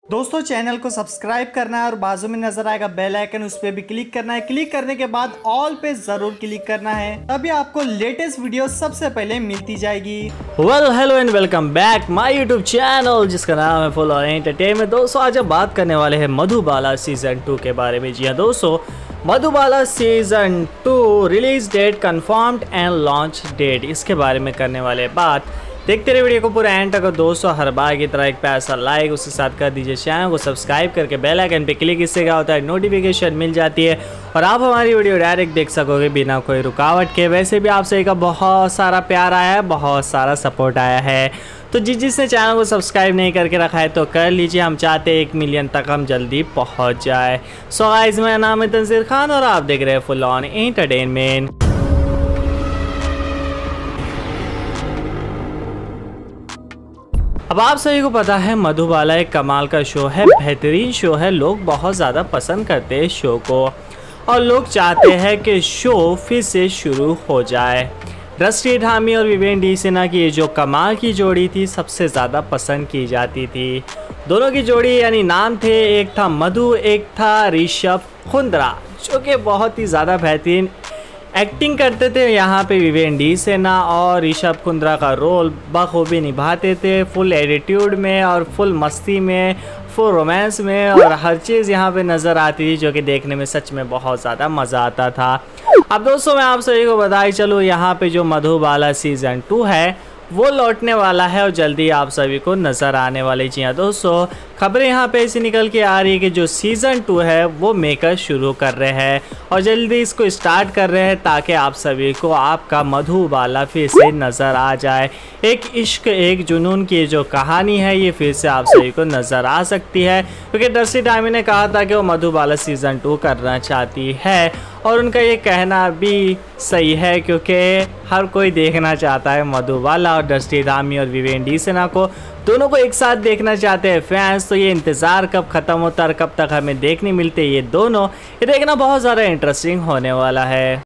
दोस्तों चैनल को सब्सक्राइब करना है और बाजू में नजर आएगा बेल आइकन, उस पर भी क्लिक करना है। क्लिक करने के बाद ऑल पे जरूर क्लिक करना है, तभी आपको लेटेस्ट वीडियो सबसे पहले मिलती जाएगी। Well hello and welcome back my YouTube channel जिसका नाम है फुल ऑन एंटरटेनमेंट। दोस्तों आज हम बात करने वाले हैं मधुबाला सीजन 2 के बारे में। जी हाँ दोस्तों, Madhubala season 2 release date confirmed and launch date, इसके बारे में करने वाले बात। देखते रहे वीडियो को पूरा एंड तक। दोस्तों हर बार की तरह एक पैसा लाइक उसके साथ कर दीजिए, चैनल को सब्सक्राइब करके बेल आइकन पे क्लिक, इससे क्या होता है नोटिफिकेशन मिल जाती है और आप हमारी वीडियो डायरेक्ट देख सकोगे बिना कोई रुकावट के। वैसे भी आपसे का बहुत सारा प्यार आया है, बहुत सारा सपोर्ट आया है, तो जिसने चैनल को सब्सक्राइब नहीं करके रखा है तो कर लीजिए। हम चाहते हैं 1 मिलियन तक हम जल्दी पहुंच जाए। सो गाइस, मेरा नाम है तंजीर खान और आप देख रहे हैं फुल ऑन एंटरटेनमेंट। अब आप सभी को पता है मधुबाला एक कमाल का शो है, बेहतरीन शो है। लोग बहुत ज़्यादा पसंद करते हैं शो को और लोग चाहते हैं कि शो फिर से शुरू हो जाए। दृष्टि धामी और विवेन डी सिन्हा की ये जो कमाल की जोड़ी थी सबसे ज़्यादा पसंद की जाती थी। दोनों की जोड़ी यानी नाम थे, एक था मधु, एक था ऋषभ कुंद्रा, जो कि बहुत ही ज़्यादा बेहतरीन एक्टिंग करते थे। यहाँ पे विवेन डी सिन्हा और ऋषभ कुंद्रा का रोल बखूबी निभाते थे, फुल एटीट्यूड में और फुल मस्ती में, फुल रोमांस में, और हर चीज़ यहाँ पे नज़र आती थी जो कि देखने में सच में बहुत ज़्यादा मज़ा आता था। अब दोस्तों मैं आप सभी को बताई चलूँ, यहाँ पे जो मधुबाला सीज़न 2 है वो लौटने वाला है और जल्दी आप सभी को नज़र आने वाली। जी हाँ दोस्तों, खबरें यहाँ पे ऐसी निकल के आ रही है कि जो सीज़न 2 है वो मेकर शुरू कर रहे हैं और जल्दी इसको स्टार्ट कर रहे हैं ताकि आप सभी को आपका मधुबाला फिर से नज़र आ जाए। एक इश्क एक जुनून की जो कहानी है ये फिर से आप सभी को नज़र आ सकती है, क्योंकि दृष्टि धामी ने कहा था कि वो मधुबाला सीज़न 2 करना चाहती है और उनका ये कहना भी सही है, क्योंकि हर कोई देखना चाहता है मधुबाला और दृष्टि धामी और विवेन डी सिन्हा को, दोनों को एक साथ देखना चाहते हैं फैंस। तो ये इंतज़ार कब ख़त्म होता है और कब तक हमें देखने मिलते ये दोनों, ये देखना बहुत ज़्यादा इंटरेस्टिंग होने वाला है।